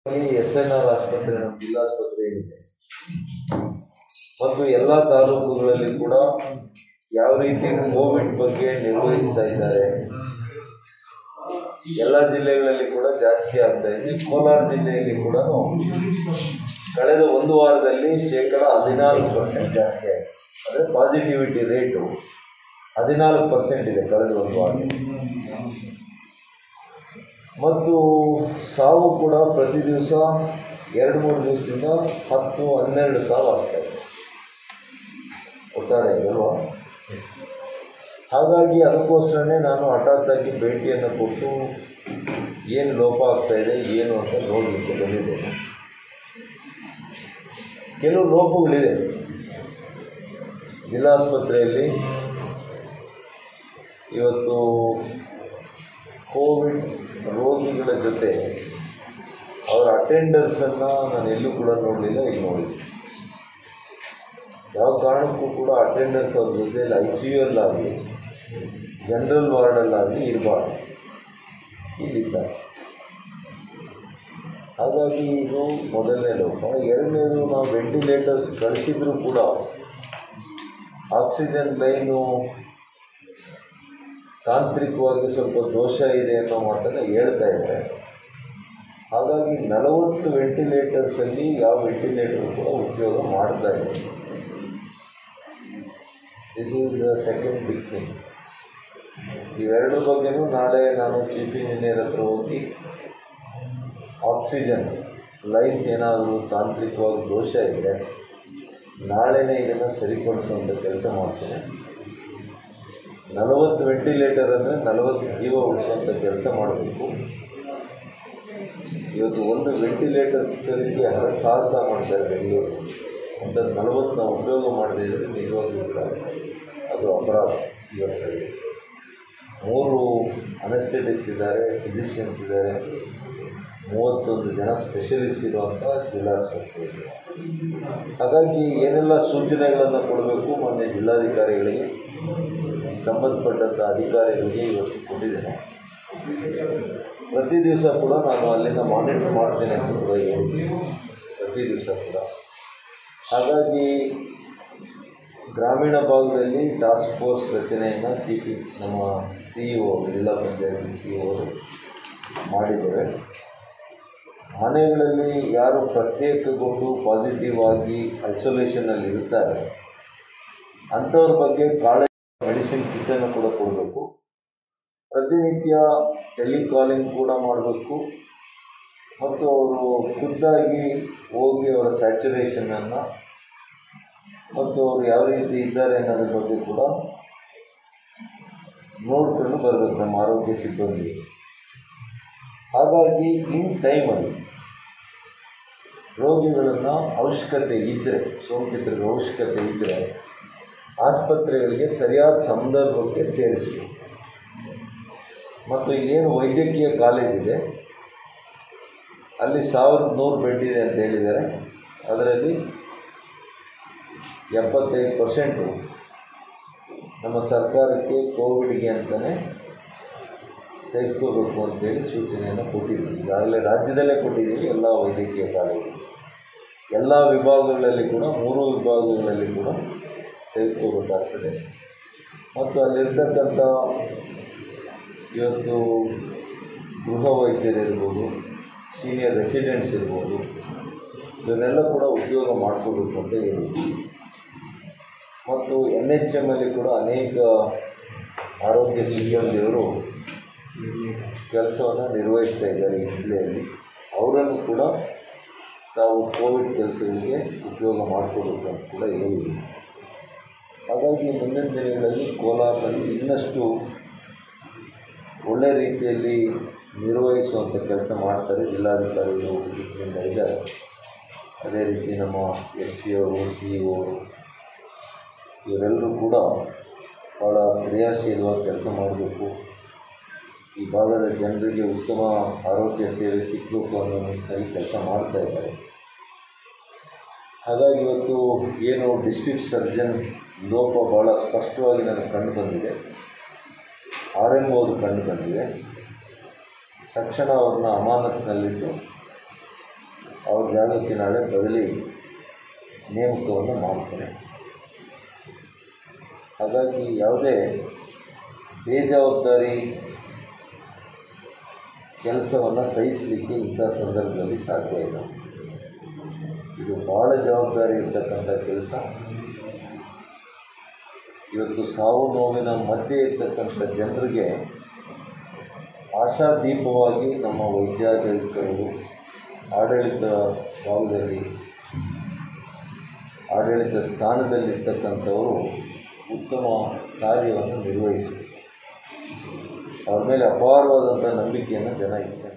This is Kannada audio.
SNR ಆಸ್ಪತ್ರೆ ನಮ್ಮ ಜಿಲ್ಲಾಸ್ಪತ್ರೆ ಏನಿದೆ ಮತ್ತು ಎಲ್ಲ ತಾಲೂಕುಗಳಲ್ಲಿ ಕೂಡ ಯಾವ ರೀತಿ ಕೋವಿಡ್ ಬಗ್ಗೆ ನಿರ್ವಹಿಸ್ತಾ ಇದ್ದಾರೆ. ಎಲ್ಲ ಜಿಲ್ಲೆಗಳಲ್ಲಿ ಕೂಡ ಜಾಸ್ತಿ ಆಗ್ತಾ ಇದೆ. ಕೋಲಾರ ಜಿಲ್ಲೆಯಲ್ಲಿ ಕೂಡ ಕಳೆದ ಒಂದು ವಾರದಲ್ಲಿ 14% ಜಾಸ್ತಿ ಆಗಿದೆ. ಅಂದರೆ ಪಾಸಿಟಿವಿಟಿ ರೇಟು 14% ಇದೆ ಕಳೆದ ಒಂದು ವಾರದಲ್ಲಿ. ಮತ್ತು ಸಾವು ಕೂಡ ಪ್ರತಿ ದಿವಸ 2-3 ದಿವಸದಿಂದ 10-12 ಸಾವು ಆಗ್ತಾಯಿದೆ. ಒಟ್ಟಾರೆ ಅಲ್ವಾ? ಹಾಗಾಗಿ ಅದಕ್ಕೋಸ್ಕರನೇ ನಾನು ಹಠಾತ್ತಾಗಿ ಭೇಟಿಯನ್ನು ಕೊಟ್ಟು ಏನು ಲೋಪ ಆಗ್ತಾಯಿದೆ ಏನು ಅಂತ ನೋಡಲಿಕ್ಕೆ ಬಂದಿದ್ದೇನೆ. ಕೆಲವು ಲೋಪಗಳಿದೆ ಜಿಲ್ಲಾಸ್ಪತ್ರೆಯಲ್ಲಿ. ಇವತ್ತು ಕೋವಿಡ್ ರೋಗಿಗಳ ಜೊತೆ ಅವರ ಅಟೆಂಡರ್ಸನ್ನು ನಾನು ಎಲ್ಲೂ ಕೂಡ ನೋಡಲಿಲ್ಲ. ಈಗ ನೋಡಿದ್ದೆ. ಯಾವ ಕಾರಣಕ್ಕೂ ಕೂಡ ಅಟೆಂಡರ್ಸ್ ಅವ್ರ ಜೊತೆಯಲ್ಲಿ ICU ಅಲ್ಲಾಗಲಿ ಜನರಲ್ ವಾರ್ಡಲ್ಲಾಗಲಿ ಇರಬಾರ್ದು, ಇಲ್ಲಿದ್ದಾರೆ. ಹಾಗಾಗಿ ಇದು ಮೊದಲನೇ ಲೋಪ. ಎರಡನೇದು, ನಾವು ವೆಂಟಿಲೇಟರ್ಸ್ ಕಳಿಸಿದ್ರೂ ಕೂಡ ಆಕ್ಸಿಜನ್ ಲೈನು ತಾಂತ್ರಿಕವಾಗಿ ಸ್ವಲ್ಪ ದೋಷ ಇದೆ ಅನ್ನೋ ಮಾತನ್ನು ಹೇಳ್ತಾ ಇದ್ದಾರೆ. ಹಾಗಾಗಿ 40 ವೆಂಟಿಲೇಟರ್ಸಲ್ಲಿ ಯಾವ ವೆಂಟಿಲೇಟರ್ ಕೂಡ ಉಪಯೋಗ ಮಾಡ್ತಾ ಇದೆ. This is the second big thing. ಇವೆರಡರ ಬಗ್ಗೆಯೂ ನಾಳೆ ನಾನು ಚೀಫ್ ಇಂಜಿನಿಯರ್ ಹತ್ರ ಹೋಗಿ ಆಕ್ಸಿಜನ್ ಲೈನ್ಸ್ ಏನಾದರೂ ತಾಂತ್ರಿಕವಾಗಿ ದೋಷ ಇದ್ದರೆ ನಾಳೆನೇ ಇದನ್ನು ಸರಿಪಡಿಸುವಂಥ ಕೆಲಸ ಮಾಡ್ತೇನೆ. 40 ವೆಂಟಿಲೇಟರ್ ಅಂದರೆ 40 ಜೀವ ಉಳಿಸುವಂಥ ಕೆಲಸ ಮಾಡಬೇಕು. ಇವತ್ತು ಒಂದು ವೆಂಟಿಲೇಟರ್ ಸಿಕ್ಕಲಿಕ್ಕೆ ಸಾಹಸ ಮಾಡ್ತಾರೆ ಬೆಂಗಳೂರು. ಅಂತ 40 ನಾವು ಉಪಯೋಗ ಮಾಡದೇ ಇದ್ದರೆ ನಿಜವಾಗ್ಲೂ ಕೂಡ ಅದು ಅಪರಾಧ. ಇವತ್ತಲ್ಲಿ 3 ಅನೆಸ್ಥೆಟಿಸ್ಟ್ ಇದ್ದಾರೆ, ಫಿಸಿಷಿಯನ್ಸ್ ಇದ್ದಾರೆ, 31 ಜನ ಸ್ಪೆಷಲಿಸ್ಟ್ ಇರುವಂಥ ಜಿಲ್ಲಾಸ್ಪತ್ರೆ ಇದೆ. ಹಾಗಾಗಿ ಏನೆಲ್ಲ ಸೂಚನೆಗಳನ್ನು ಕೊಡಬೇಕು ಮೊನ್ನೆ ಜಿಲ್ಲಾಧಿಕಾರಿಗಳಿಗೆ, ಸಂಬಂಧಪಟ್ಟಂಥ ಅಧಿಕಾರಿಗಳಿಗೆ ಇವತ್ತು ಕೊಟ್ಟಿದ್ದೇನೆ. ಪ್ರತಿ ದಿವಸ ಕೂಡ ನಾನು ಅಲ್ಲಿಂದ ಮಾನಿಟರ್ ಮಾಡ್ತೇನೆ ಅಂತ ಕೂಡ ಹೇಳಿದ್ದೀನಿ, ಪ್ರತಿ ದಿವಸ ಕೂಡ. ಹಾಗಾಗಿ ಗ್ರಾಮೀಣ ಭಾಗದಲ್ಲಿ ಟಾಸ್ಕ್ ಫೋರ್ಸ್ ರಚನೆಯನ್ನು ನಮ್ಮ CEO ಜಿಲ್ಲಾ ಪಂಚಾಯತಿ CEO ಮಾಡಿದ್ದೇವೆ. ಮನೆಗಳಲ್ಲಿ ಯಾರು ಪ್ರತ್ಯೇಕಗೊಂಡು ಪಾಸಿಟಿವ್ ಆಗಿ ಐಸೋಲೇಷನಲ್ಲಿ ಇರ್ತಾರೆ ಅಂಥವ್ರ ಬಗ್ಗೆ ಮೆಡಿಸಿನ್ ಕಿಟ್ಟನ್ನು ಕೂಡ ಕೊಡಬೇಕು. ಪ್ರತಿನಿತ್ಯ ಟೆಲಿಕಾಲಿಂಗ್ ಕೂಡ ಮಾಡಬೇಕು ಮತ್ತು ಅವರು ಖುದ್ದಾಗಿ ಹೋಗಿ ಅವರ ಸ್ಯಾಚುರೇಷನನ್ನು ಮತ್ತು ಅವರು ಯಾವ ರೀತಿ ಇದ್ದಾರೆ ಅನ್ನೋದ್ರ ಬಗ್ಗೆ ಕೂಡ ನೋಡಿಕೊಂಡು ಬರಬೇಕು ನಮ್ಮ ಆರೋಗ್ಯ ಸಿಬ್ಬಂದಿ. ಹಾಗಾಗಿ ಇನ್ ಟೈಮಲ್ಲಿ ರೋಗಿಗಳನ್ನು ಅವಶ್ಯಕತೆ ಇದ್ದರೆ, ಸೋಂಕಿತರಿಗೆ ಅವಶ್ಯಕತೆ ಇದ್ದರೆ ಆಸ್ಪತ್ರೆಗಳಿಗೆ ಸರಿಯಾದ ಸಂದರ್ಭಕ್ಕೆ ಸೇರಿಸಬೇಕು. ಮತ್ತು ಇಲ್ಲೇನು ವೈದ್ಯಕೀಯ ಕಾಲೇಜ್ ಇದೆ ಅಲ್ಲಿ 1100 ಬೆಡ್ ಇದೆ ಅಂತ ಹೇಳಿದ್ದಾರೆ. ಅದರಲ್ಲಿ 75% ನಮ್ಮ ಸರ್ಕಾರಕ್ಕೆ ಕೋವಿಡ್ಗೆ ಅಂತಲೇ ತೆಗೆದುಕೋಬೇಕು ಅಂತೇಳಿ ಸೂಚನೆಯನ್ನು ಕೊಟ್ಟಿದ್ದೀವಿ. ಈಗಾಗಲೇ ರಾಜ್ಯದಲ್ಲೇ ಕೊಟ್ಟಿದ್ದೀವಿ. ಎಲ್ಲ ವೈದ್ಯಕೀಯ ಕಾಲೇಜು ಎಲ್ಲ ವಿಭಾಗಗಳಲ್ಲಿ ಕೂಡ 3 ವಿಭಾಗಗಳಲ್ಲಿ ಕೂಡ ತೆಗೆದುಕೋಬೇಕಾಗ್ತದೆ. ಮತ್ತು ಅಲ್ಲಿರ್ತಕ್ಕಂಥ ಇವತ್ತು ಗೃಹ ವೈದ್ಯರಿರ್ಬೋದು, ಸೀನಿಯರ್ ರೆಸಿಡೆಂಟ್ಸ್ ಇರ್ಬೋದು, ಇದನ್ನೆಲ್ಲ ಕೂಡ ಉದ್ಯೋಗ ಮಾಡ್ಕೋಬೇಕು ಅಂತ ಹೇಳಿದ್ವಿ. ಮತ್ತು NHM ಅಲ್ಲಿ ಕೂಡ ಅನೇಕ ಆರೋಗ್ಯ ಸಿಬ್ಬಂದಿಯವರು ಕೆಲಸವನ್ನು ನಿರ್ವಹಿಸ್ತಾ ಇದ್ದಾರೆ ಈ ಜಿಲ್ಲೆಯಲ್ಲಿ. ಅವರನ್ನು ಕೂಡ ನಾವು ಕೋವಿಡ್ ಕೆಲಸಗಳಿಗೆ ಉಪಯೋಗ ಮಾಡ್ಕೋಬೇಕು ಅಂತ ಕೂಡ ಹೇಳಿದ್ವಿ. ಹಾಗಾಗಿ ಮುಂದಿನ ದಿನಗಳಲ್ಲಿ ಕೋಲಾರದಲ್ಲಿ ಇನ್ನಷ್ಟು ಒಳ್ಳೆ ರೀತಿಯಲ್ಲಿ ನಿರ್ವಹಿಸುವಂಥ ಕೆಲಸ ಮಾಡ್ತಾರೆ ಜಿಲ್ಲಾಧಿಕಾರಿಗಳು ಇದರಿಂದ ಇದ್ದಾರೆ. ಅದೇ ರೀತಿ ನಮ್ಮ SP ಅವರು, CEO ಇವರೆಲ್ಲರೂ ಕೂಡ ಭಾಳ ಕ್ರಿಯಾಶೀಲವಾಗಿ ಕೆಲಸ ಮಾಡಬೇಕು. ಈ ಭಾಗದ ಜನರಿಗೆ ಉತ್ತಮ ಆರೋಗ್ಯ ಸೇವೆ ಸಿಗಬೇಕು ಅನ್ನೋ ನಿಟ್ಟಿನಲ್ಲಿ ಕೆಲಸ ಮಾಡ್ತಾ ಇದ್ದಾರೆ. ಹಾಗಾಗಿ ಇವತ್ತು ಏನು ಡಿಸ್ಟ್ರಿಕ್ಟ್ ಸರ್ಜನ್ ಲೋಪ ಭಾಳ ಸ್ಪಷ್ಟವಾಗಿ ನನಗೆ ಕಂಡು ಬಂದಿದೆ, RMO ಕಂಡು ಬಂದಿದೆ. ತಕ್ಷಣ ಅವ್ರನ್ನ ಅಮಾನತಿನಲ್ಲಿಟ್ಟು ಅವ್ರ ಜಾಗಕ್ಕೆ ನಾಳೆ ಬದಲಿ ನೇಮಕವನ್ನು ಮಾಡ್ತಾರೆ. ಹಾಗಾಗಿ ಯಾವುದೇ ಬೇಜವಾಬ್ದಾರಿ ಕೆಲಸವನ್ನು ಸಹಿಸಲಿಕ್ಕೆ ಇಂಥ ಸಂದರ್ಭದಲ್ಲಿ ಸಾಧ್ಯ ಇಲ್ಲ. ಇದು ಭಾಳ ಜವಾಬ್ದಾರಿ ಇರ್ತಕ್ಕಂಥ ಕೆಲಸ. ಇವತ್ತು ಸಾವು ನೋವಿನ ಮಧ್ಯೆ ಇರ್ತಕ್ಕಂಥ ಜನರಿಗೆ ಆಶಾದೀಪವಾಗಿ ನಮ್ಮ ವೈದ್ಯಾಧಿಕಾರಿಗಳು ಆಡಳಿತ ಭಾಗದಲ್ಲಿ ಆಡಳಿತ ಸ್ಥಾನದಲ್ಲಿರ್ತಕ್ಕಂಥವರು ಉತ್ತಮ ಕಾರ್ಯವನ್ನು ನಿರ್ವಹಿಸಿ ಅವ್ರ ಮೇಲೆ ಅಪಾರವಾದಂಥ ನಂಬಿಕೆಯನ್ನು ಜನ ಇದ್ದಾರೆ.